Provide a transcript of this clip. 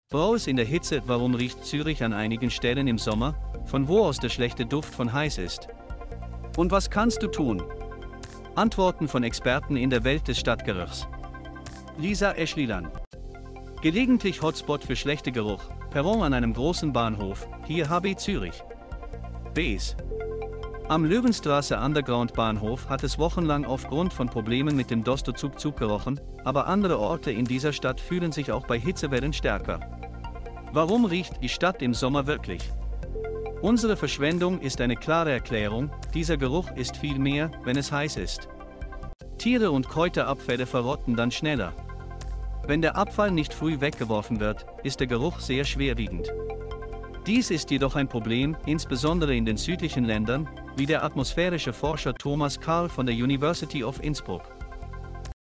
Raus in der Hitze. Warum riecht Zürich an einigen Stellen im Sommer, von wo aus der schlechte Duft von heiß ist? Und was kannst du tun? Antworten von Experten in der Welt des Stadtgeruchs. Lisa Eschlilan. Gelegentlich Hotspot für schlechte Geruch, Perron an einem großen Bahnhof, hier HB Zürich. Bs. Am Löwenstraße Underground Bahnhof hat es wochenlang aufgrund von Problemen mit dem Dostozug gerochen, aber andere Orte in dieser Stadt fühlen sich auch bei Hitzewellen stärker. Warum riecht die Stadt im Sommer wirklich? Unsere Verschwendung ist eine klare Erklärung, dieser Geruch ist viel mehr, wenn es heiß ist. Tiere und Kräuterabfälle verrotten dann schneller. Wenn der Abfall nicht früh weggeworfen wird, ist der Geruch sehr schwerwiegend. Dies ist jedoch ein Problem, insbesondere in den südlichen Ländern, wie der atmosphärische Forscher Thomas Karl von der University of Innsbruck